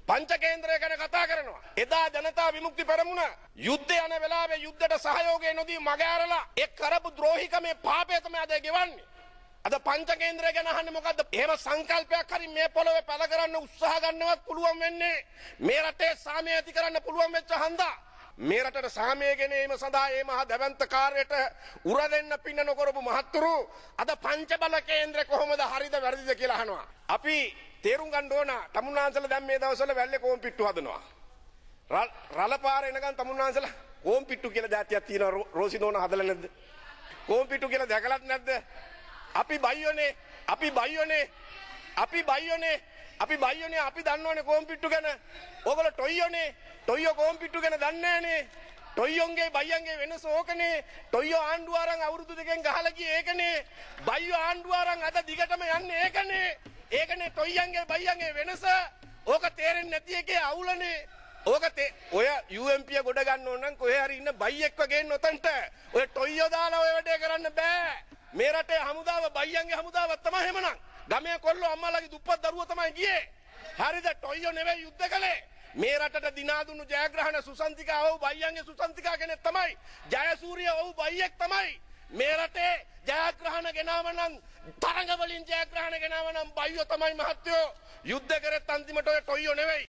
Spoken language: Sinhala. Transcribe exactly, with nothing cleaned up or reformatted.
පංච කේන්ද්‍රය ගැන කතා කරනවා. එදා ජනතා විමුක්ති පෙරමුණ යුද්ධය යන වෙලාවේ යුද්ධයට සහයෝගය නොදී මග ඇරලා ඒ කරපු ද්‍රෝහිකමේ පාපය තමයි අද ගෙවන්නේ. අද පංච කේන්ද්‍රය ගැන අහන්නේ මොකද්ද? එහෙම සංකල්පයක් හරි මේ පොළොවේ පළ කරන්න උත්සාහ ගන්නවත් පුළුවන් වෙන්නේ මේ රටේ සාමය ඇති කරන්න පුළුවන් වෙච්ච හන්දා. මේ රටට සාමය ගෙනීම සඳහා මේ මහා දැවැන්ත කාර්යයට උර දෙන්න පින්න නොකරපු මහත්තුරු අද පංච බල කේන්ද්‍ර කොහොමද හරිද වැරදිද කියලා අහනවා. අපි තේරුම් ගන්න ඕන තමුන්නාන්සලා දැන් මේ දවස්වල වැල්ලේ කොම් පිට්ටු හදනවා. රළ පාර එනකන් තමුන්නාන්සලා කොම් පිට්ටු කියලා જાතියක් තියෙනවා. රෝසිනෝන හදලා නැද්ද? කොම් පිට්ටු කියලා දැකලත් නැද්ද? අපි බයියෝනේ අපි බයියෝනේ අපි බයියෝනේ අපි බයියෝනේ අපි දන්නවනේ කොම් පිට්ටු ගැන. ඕගොල්ලෝ ටොයියෝනේ ටොයියෝ කොම් පිට්ටු ගැන දන්නේ නැහනේ. ටොයියෝන්ගේ බයියන්ගේ වෙනස ඕකනේ. ටොයියෝ ආණ්ඩුව අරන් අවුරුදු දෙකෙන් ගහලා ගියේ ඒකනේ. බයියෝ ආණ්ඩුව අරන් අද දිගටම යන්නේ ඒකනේ. ඒකනේ ටොයියන්ගේ බයියන්ගේ වෙනස. ඕක තේරෙන්නේ නැති එකේ අවුලනේ. ඕක ඔය යූ එම් පී ගොඩ ගන්න ඕන නම් කොහේ හරි ඉන්න බයියෙක්ව ගේන්න ඔතන්ට. ඔය ටොයියෝ දාලා ඔය වැඩේ කරන්න බෑ. මේ රටේ හමුදාව බයියන්ගේ හමුදාවක් තමයි එහෙමනම්. ගමේ කොල්ලෝ අම්මලාගේ දුප්පත් දරුවෝ තමයි ගියේ. හරිද? ටොයියෝ නෙවෙයි යුද්ධ කළේ. මේ රටට දිනා දුන්නු ජයග්‍රහණ සුසන්තිකා ඔව් බයියන්ගේ සුසන්තිකා කෙනෙක් තමයි. ජයසූරිය ඔව් බයියෙක් තමයි. මේ රටේ ජයග්‍රහණ ගෙනාව නම් තරඟ වලින් ජයග්‍රහණ ගෙනාව නම් බයියෝ තමයි මහත්තයෝ. යුද්ධ කරත් අන්තිමට ඔය ටොයියෝ නෙවෙයි.